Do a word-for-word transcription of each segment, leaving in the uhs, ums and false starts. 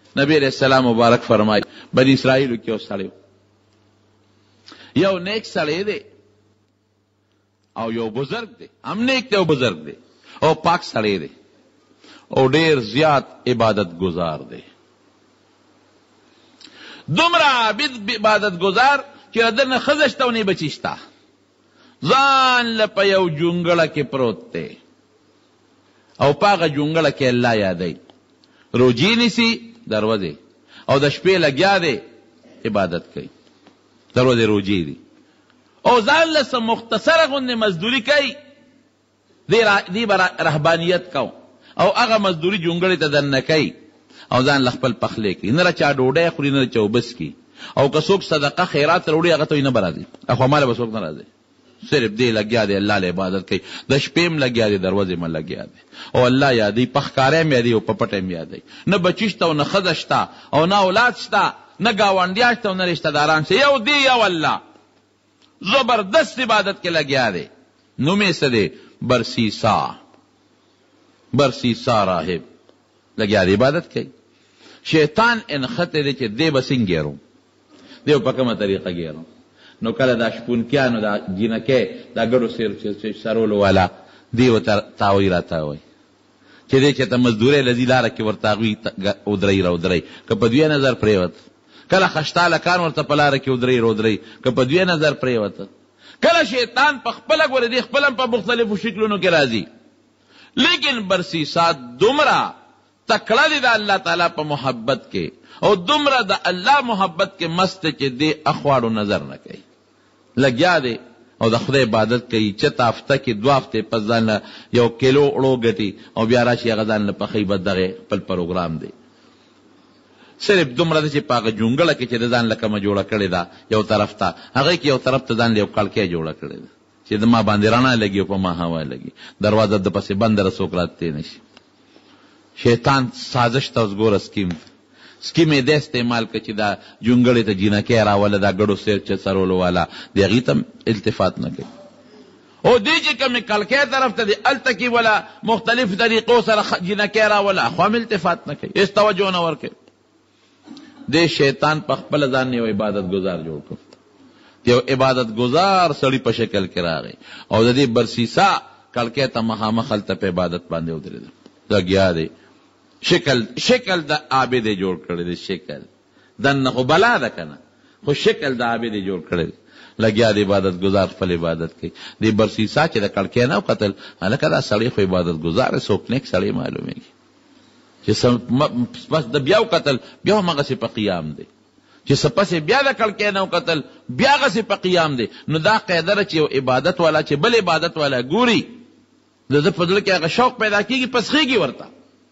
نبی علیہ السلام مبارک فرمائی بنی اسرائیلو کې یو سړی یو نیک سړی دی او یو بزرگ دی، هم نیک دی او بزرگ دی او پاک سړی دی او ډیر زیات عبادت گزار دی، دومره عابد عبادت گزار چې دنه ښځه شته او نه بچي شته، ځان له په یو جونګړه کې پروت دی او په هغه جونګړه کې الله یادوي، روجي نیسي دروازې او د شپې لګیا دی عبادت کوي، دروازې روجي دي او ځان له څه مختصره غوندې مزدوري کوي، دی به رهبانیت کو او هغه مزدوري جونګړې ته دننه کوي او ځان له خپل پخلی کوي، نه چا ډوډۍ خوري نه چا اوبه څکي، او که څوک صدقه خیرات راوړي هغه ته یې نه به راځي، اخوا ماله به څوک نه راځي، صرف دی لګیا دی الله له عبادت کوي، د شپې هم لګیا دی دروازې م لګیا دی او الله یادوي، په ښکاره هم یادوي او په پټه هم یادوي، نه بچي شته او نه ښځه شته او نه اولاد شته، نه ګاونډیا شته او نه رشته داران شته، یو دی یو الله زبردست عبادت کې لګیا دی، نوم یې څه دی؟ برسیسا، برسیسا راهب لګیا دی عبادت کوي، شیطان انخته دی چې دی به څنګه ګیرو، دی په کومه طریقه ګیرو، نو کله دا شپونکیانو دا جینکې دا ګډو سیر سرولو والا دی ورته تاوی راتاوی چې دی چې ته مزدورۍ لذي لاره کې ورته هغوی ودرئ را ودرئ، که په دوی نظر پرېوت، کله خشتاله کان ورته په لاره کې ودرئ را ودرئ، که په دوی نظر پرېوت، کله شیطان په خپله ګورې دی خپل هم په مختلفو شکلونو کې راځي، لیکن برسیسا دومره تکړه دی د الله تعالی په محبت کې او دومره د الله محبت کې مست چې دی اخواړو نظر نه کوي، لګیا دی او د خدای عبادت کوي، چته هفته کې دوه هفتې پس ځان له یو کیلو اوړو ګټي او بیا راشي هغه ځان له پخوي به دغې خپل پروګرام دی، صرف دومره ده چې په هغه جونګړه کې چې د ځان له کومه جوړه کړې ده یو طرف ته، هغې کې یو طرف ته ځان له یو کړکۍ جوړه کړې ده چې د ما باندې رڼا لګي او په ما هوا لګي، دروازه د پسې بنده ره څوک راتلی نه شي، شیطان سازش ته اوس ګوره سکیم سکیم یې د استعمال که چې دا جونګړې ته جینکۍ راوله دا ګډو سیر چې سرولو والا د هغې ته التفات نه کوي، او دی چې کومې کلکۍ طرف ته دی هلته کې ولا مختلف طریقو سره جینکۍ راوله خو هم التفات نه کوي، هېڅ توجه نه ورکوي، دی شیطان په خپله ځان یو عبادت گزار جوړ کړ، یو عبادت گزار سړي په شکل کې راغی او د دې برسیسا کلکۍ ته مخامخ هلته په عبادت باندې ودرېده، لګیا دی شکل شکل د عابد جوړ کړی دی، شکل دننه خو بلا ده که نه خو شکل د عابد جوړ کړی دی، لګیا دی عبادت گزار خپل عبادت کوي، دی برسیسا چې د کړکۍ نه وکتل هلکه دا سړی خو عبادت گزار دی، څوک نیک سړی معلومېږي، چې بس د بیا وکتل بیا همغسې په قیام دی، چې څه پسې بیا د کړکۍ نه وکتل بیا هغسې په قیام دی، نو دا قاعده ده چې یو عبادت والا چې بل عبادت والا ګوري د ده په زړه کې هغه شوق پیدا کېږي پسخېږي ورته،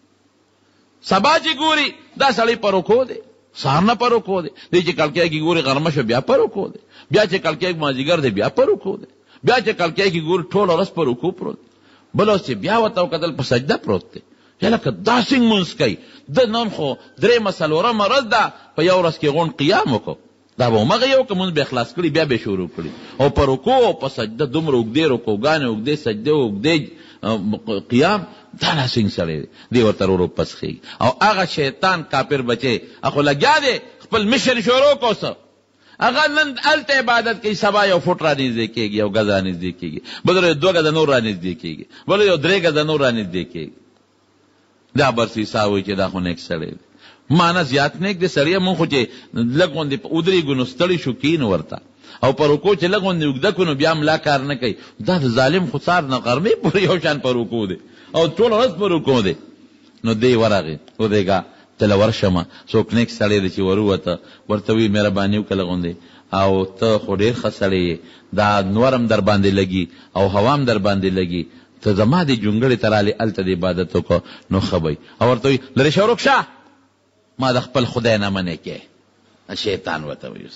سبا چې ګوري دا سړی په رکو دی، سهار نه په رکو دی، دی چې کړکۍ کې ګوري غرمه شو بیا په رکو دی، بیا چې کړکۍ کې مازدیګر دی بیا په رکو دی، بیا چې کړکۍ کې ګوري ټوله ورځ په رکو پروت دی، بل اوس چې بیا ورته وکتل په سجده پروت دی، یا لکه دا څنګه مونځ کوي، د نن خو درېیمه څلورمه ورځ ده په یو ورځ کې غونډ قیام وکړو، دا به همغه یو که مونځ به خلاص کړي بیا به شروع کړي، او په رکو او په سجده دومره اوږدې رکوګانې اوږدې سجدې اوږدې قیام دا ناسنګ سړی دی، دی ورته ورو پسخېږي، او هغه شیطان کافر بچی اخو لګیا دی خپل مشن شروع کو څه هغه نن هلته عبادت کوي، سبا یو فوټ را نږدې کېږي، یو ګز را نږدې کېږي، بل ورځ دوه ګزه نور را نږدې کېږي، بل یو درې ګزه نور را نږدې کېږي، دا برسیسا وایي چې دا خو نیک سړی دی، معنه زیات نیک دی سړی، مونږ خو چې لږ غوندې ودرېږو نو ستړي شو کینو ورته، او په رکو چې لږ غوندې اوږده کړو نو بیا ملا کار نه کوي، دا د ظالم خو سار نه غرمې پورې یو شان په رکو دی او ټوله ورځ په رکو دی، نو دی ورغی ودرېږه تله ورشمه، څوک نیک سړی دی چې ورووته ورته وایي مهرباني وکړه غوندې، او ته خو ډېر ښه سړی یې، دا نور هم در باندې لګي او هوا هم در باندې لګي، ته زما دې جونګړې ته رالې هلته د عبادت وکړه نو ښه به او ورته وایي لرې شه ورک شه، ما د خپل خدای نه منې کې، شیطان ورته وایي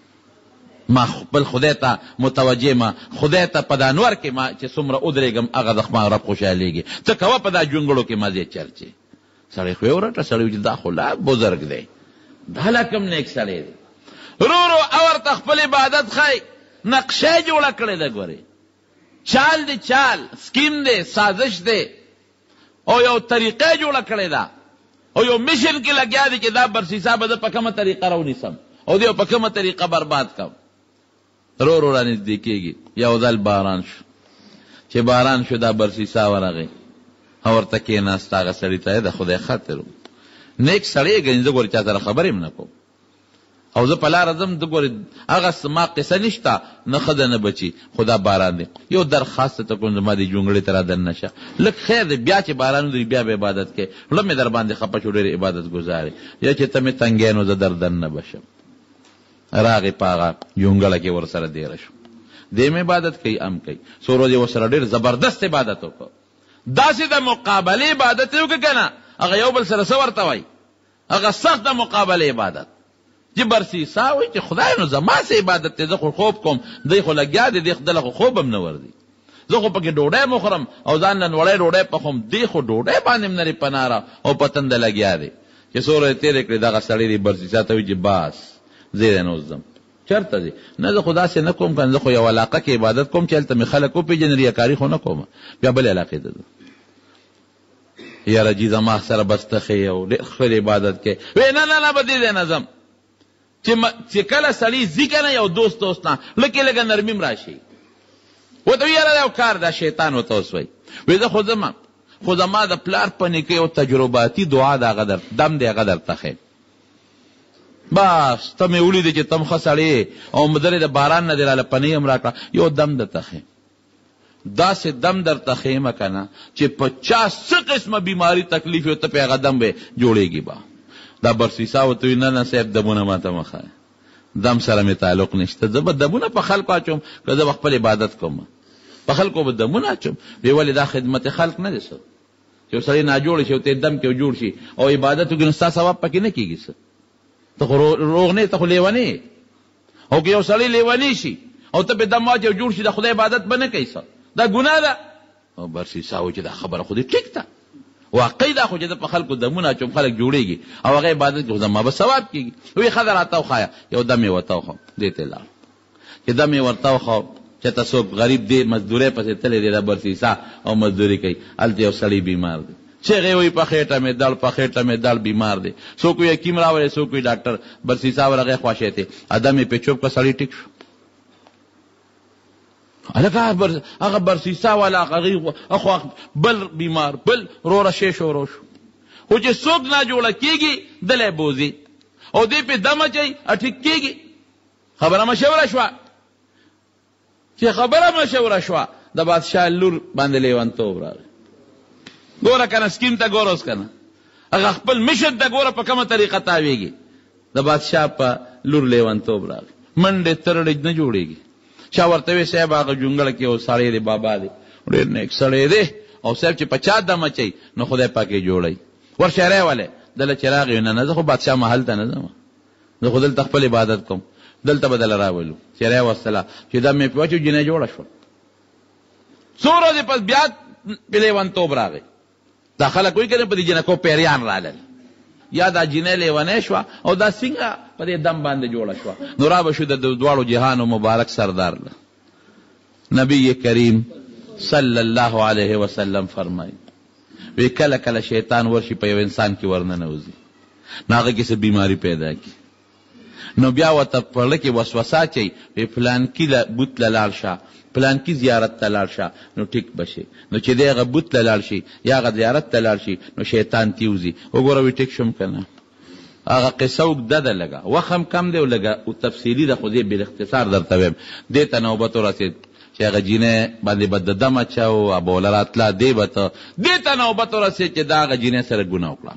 ما خپل خدای ته متوجه ما خدای ته په دا نور کې ما چې څومره ودرېږم هغه د خپل رب خوشحالېږي، ته کوه په دا جونګړو کې مزې چرچې، سړی خو یې ورټه سړی چې دا خو لا بزرګ دی، دا لا کوم نیک سړی دی، رو رو او ورته خپل عبادت ښایي، نقشه یې جوړه کړې ده ګورې، چال دی چال، سکیم دی، سازش دی او یو طریقه جوړه کړې ده، او یو میشن کې لګیا دی چې دا برسیسا به د په کومه طریقه راونیسم او دی په کومه طریقه برباد کم. رو رو رانږدې کېږي، یو ځل باران شو، چې باران شو دا برسیسا ورغی او ورته کېناست. هغه سړي ته د خدای خاطر نیک سړی ګڼي، زه ګورې چا سره خبرې هم نه کوم او زه په لاره ځم، د ګورې هغه ما قصه نشته، نه ښه ده نه بچي، خو دا باران دی. یو درخواست ته کوم زما دې جونګړې ته را دننه شه، لږ خیر دی، بیا چې باران ودري بیا به عبادت کوې. زړه مې در باندې خفه شو، ډېر عبادت ګزارې، یا چې ته مې تنګی نو زه در دننه بشم. راغې په هغه جونګړه کې ورسره دیره شو، دې مې عبادت کوي ام کوي. څو ورځې ورسره ډېر زبردست عبادت وکړو. داسې د مقابلې عبادت یې وکړه که نه، هغه یو بل سره څه ورته وایي، هغه سخت د مقابلې عبادت. چې برسیسا وایي چې خدای نو زما څه عبادت دی، زه خو خوب کوم، دی خو لګیا دی، دی خدله خو خوب هم نه ورځي، زه خو پکې ډوډۍ مخورم او ځان نن وړی ډوډۍ پخوم، دی خو ډوډۍ باندې هم نرې پناره او په تنده لګیا دی. چې څو ورځې تېرې کړې دغه سړی دی برسیسا ته وایي چې باس زه دی نو ځم. چېرته ځې؟ نه زه خو داسې نه کوم که زه خو یو علاقه کې عبادت کوم چې هلته مې خلک وپېژني، ریاکاري خو نه کوم. بیا بلې علاقې ته ځم، یاره جي زما سره بس ته ښې او ډېر ښه عبادت کوې. وی نه نه نه به دې ځای نه ځم. چې کله سړی ځي که نه یو دوست دوست نه لږې لږه نرمیم را شي، ورته وي یاره یو کار دا شیطان ورته اوس وایي، وایي زه خو ځم، خو زما د پلار په نیکه یو تجرباتي دعا د هغه در دم دی هغه درته ښیم. بس ته مې ولیدې چې تم ښه سړی او مدرې د باران نه دې راله پنۍ هم را کړه، یو دم درته ښیم. داسې دم درته ښیمه که نه چې په چا څه قسمه بیماري تکلیف وي ته پې هغه دم به جوړېږي. به دا برسیسا ورته وایي نه نه صاحب دمونه ماته مه ښایه، دم سره مې تعلق نشته، زه به دمونه په خلکو اچوم که زه به خپل عبادت کوم، په خلکو به دمونه اچوم. وی ولې دا خدمت خلق نه دی څه، چې یو سړی ناجوړ شي او ته دم کې جوړ شي او عبادت وکړي نو ستا ثواب پکې نه کېږي څه، ته خو روغ نه، ته خو لیونی. او که یو سړی لیونی شي او ته پې دم واچي او جوړ شي د خدای عبادت به نه کوي څه، دا ګناه ده. او برسیسا وایي چې دا خبره خو دې ټیک ده، واقعي دا خو چې د په خلکو دمونه اچوم خلک جوړېږي او هغه عبادت کې خو زما به ثواب کېږي. وایي ښه ده راته وښایه، یو دم یې ورته وښو، دې ته یې لاړ. چې دم یې ورته وښو چې ته څوک غریب دی مزدورۍ پسې تللی دی د برسیسا او مزدوري کوي، هلته یو سړی بیمار دی، چغې وایي په خېټه مې دړ په خېټه مې دړ بیمار دی، څوک وایي حکیم راولئ، څوک وایي ډاکټر. برسیسا ورغی خواشی دی، ادم یې پې چوپ کړه، سړی ټیک شو. هلکه هغه برسیسا والا هغه بل بیمار بل روره شی شروع شو، خو چې څوک ناجوړه کېږي دلی بوځي او دې پې دم اچوي ټیک کېږي. خبره مشوره شوه، چې خبره مشوره شوه د بادشاه لور باندې لیونتوب راغی. ګوره که نه سکیم ته ګوره اوس که نه هغه خپل مشر ته ګوره په کومه طریقه تاویږي. د بادشاه په لور لیونتوب راغی، منډې ترړې نه جوړېږي. چا ورته وی صاحب هغه جونګړه کې یو سړی دی بابا دی ډېر نیک سړی دی او صاحب چې په چا دم اچوي نو خدای پاک یې جوړوي. ورشه راولئ. دله چې راغی نه نه زه خو بادشاه محل ته نه ځم، زه خو دلته خپل عبادت کوم، دلته به دله راولو. چې راوستله چې دم یې پې واچو جینۍ جوړه شوه. څو ورځې پس بیا پې لیونتوب راغی. دا خلک وایي که نه په دې جنکو پیریان رالل، یا دا جینۍ لیونۍ شوه او دا څنګه په دې دم باندې جوړه شوه. نو را به شو د دواړو جهانو مبارک سردار له نبی کریم صلی الله علیه وسلم فرمایي وی کله کله شیطان ورشي په یو انسان کې ورننوځي، نو هغه کې څه بیماري پیدا کړي، نو بیا ورته په زړه کې وسوسه اچوي، وی فلانکي بوت له لاړ شه، فلانکي زیارت ته لاړ شه نو ټیک بشي. نو چې دی هغه بوت له لاړ شي یا هغه زیارت ته لاړ شي نو شیطان تیوځي. وګوره وی ټیک شم که نه. هغه قصه اوږده ده، لږه وخت هم کم دی او لږه تفصیلي ده، خو زه بالاختصار درته وایم. دې ته نوبت ورسېد چې هغه جینۍ باندې به د دم اچاو، ابوله راتله، دې به ته دې ته نوبت ورسېد چې دا هغه جینۍ سره ګناه وکړه.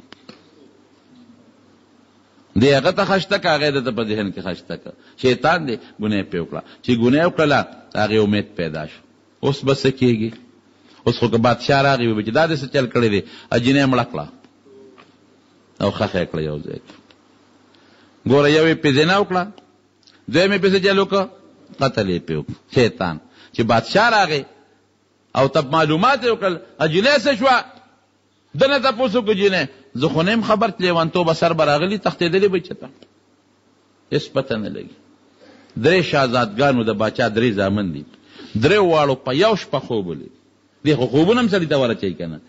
دې هغه ته خشته که هغه یې دته په ذهن کې خشته که شیطان دی ګناه یې پې وکړه. چې ګناه یې وکړله هغې امید پیدا شو. اوس به څه کېږي؟ اوس خو که بادشاه راغی وي چې دا دې څه چل کړی دی، جینۍ مړه کړه او ښخ یې کړه یو ځای کې. ګوره یو یې پې زنا وکړه، دویم یې پې څه چل وکړه، قتل یې پې وکړه. شیطان چې بادشاه راغی او تب معلومات یې وکړل جینۍ څه شوه، ده نه تپوس وکړو جینۍ زه خو نه یم خبر چې لیونتوبه سر به راغلي تښتېدلې به چېرته، هېڅ پته نه لګي. درې شهزادګانو د باچا درې زامن دي، درې واړو په یو شپه خوب ولید. دې خو خوبونه هم سړي ته ورچوي که نه.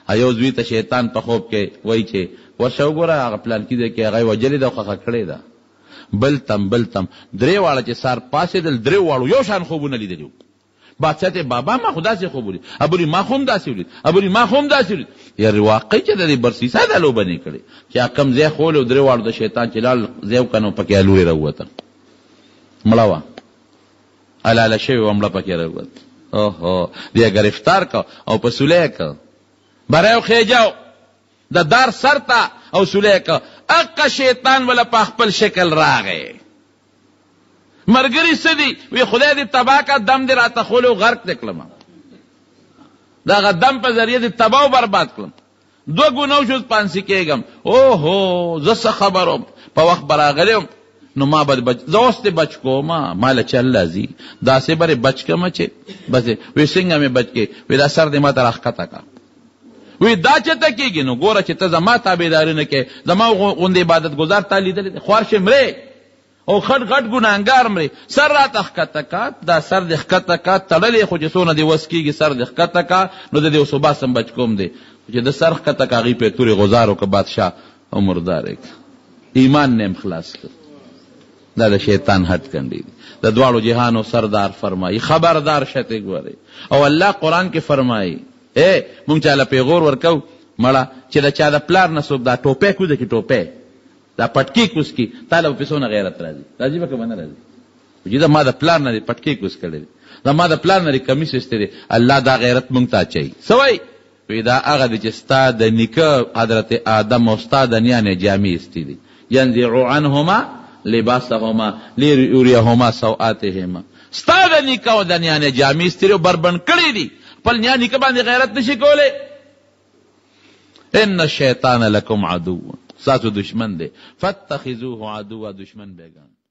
ایو زوی ته شیطان په خوب کې وای چې ورشه وګوره هغه پلان کې دی کې هغه وجلې ده خو کړې ده بل تم بل تم درې واړه چې سار پاسېدل درې واړو یو شان خوبونه لیدلي بادشاہ ته بابا ما خدا سے خوب ولید ابولی ما خوم داسې ولید ابولی ما خوم داسې ولید یاره واقعي چې د دې برسیسه دا لوبه نه کړې چې کم ځای خول او درې واړو د شیطان چې لال ځای کنو پکې الوري راوته مړه وا الاله شوی ومړه پکې راوته اوهو بیا گرفتار کا او په سولې کا برایو خېجاو د دار سرتا او سولې کا اق شیطان ولا په خپل شکل راغی مرګري سدي وی خدای دې تبا کا دم دې راته خولو غرق نکلم دا غدم په ذریعہ دې تبا او برباد کړم دو ګونو شو پانسی کېګم اوهو زس خبرم په وخت براغلم نو ما بد بچ زوست بچ کو ما مال چل لازی دا سه بره بچ کما چې بس وی څنګه مې بچ کې وی دا سر دې ما تر اخته کا وی دا چې ته کېږي نو ګوره چې ته زما تابعداري نه کې زما غوندې عبادت گزار تا لیدل خوارش مړې او خټ غټ ګناهګار مړې سر را تخکته کا دا سر د خکته کا تړلې خو چې سونه دی وس کېږي سر د خکته کا نو د دې صبح سم بچ کوم دی چې د سر خکته کا غي په توري غزارو کا بادشاہ عمردار ایمان نیم خلاص کړ دا د شیطان هټ کندي د دواړو جهانو سردار فرمایي خبردار شته ګوري او الله قران کې فرمایي اے مونږ چاله پیغور ورکو مړه چې دا چا د پلار نه څوک دا ټوپه کو د کی ټوپه دا پټکی کوس کی تعالی په سونه غیرت راځي راځي به کومه راځي چې دا ما د پلار نه پټکی کوس کړي دا ما د پلار نه کمیس استری الله دا غیرت مونږ ته چي سوي وی دا هغه د چستا د نیکه حضرت آدم او استاد نه نه جامع استری ينزع عنهما لباسهما ليريهما سوآتهما استاد نیکه او د نه جامع استری بربند کړي دي پل نیا نیکه باندې غیرت نشي کوله ان الشیطان لکم عدو ساتو دشمن دے فتخذوه عدو دشمن بیگان